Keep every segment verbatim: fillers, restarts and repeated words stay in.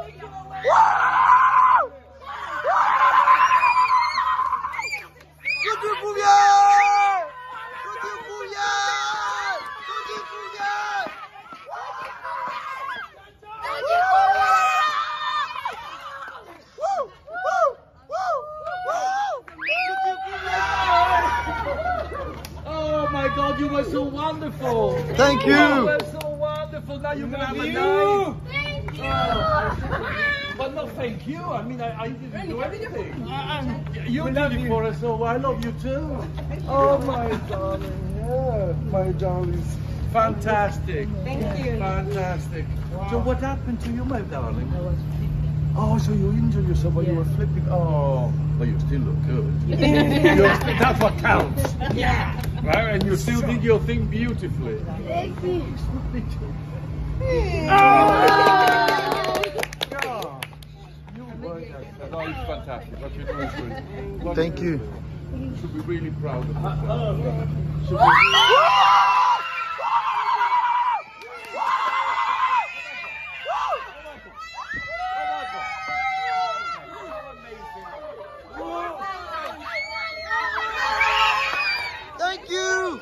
Oh my God, you were so wonderful. Thank you. You were so wonderful. Now you can have a night. Thank you. Oh. But no, thank you. I mean, I, I didn't do anything. Uh, you did it for us, so I love you too. Oh my darling, yeah, my darlings. Fantastic. Thank you. Fantastic. So what happened to you, my darling? Oh, so you injured yourself while you were flipping. Oh, but you still look good. You're still, that's what counts. Yeah. Right? And you still did your thing beautifully. Thank you. No, it's fantastic. What you're doing is good. What Thank you're you. doing. You should be really proud of yourself. Should be really Thank you.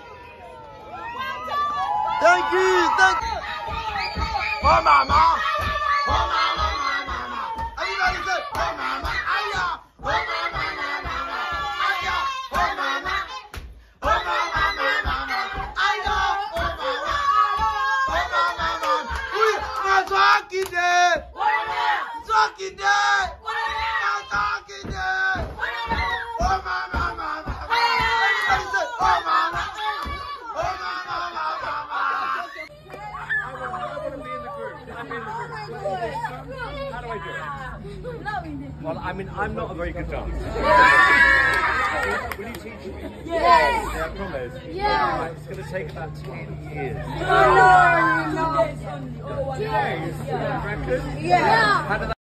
Thank you. Thank you. Oh, mama. Oh, mama, mama, mama. Everybody say, oh, mama. Aya. Oh, mama, mama, mama. Aya. Oh, mama. Oh, mama, mama, mama. Aya. Oh, mama. Oh, mama, mama. Oui, I'm talking there. Talking there. I'm talking there. Oh, mama, mama. Everybody say, oh, mama. Oh, mama, mama, mama. How do I do it? Well, I mean, I'm not a very good dancer. Will you teach me? Yes. Yeah, I promise. Yeah. Right, it's going to take about ten years. No, no, no. Days? You reckon? Yeah. How do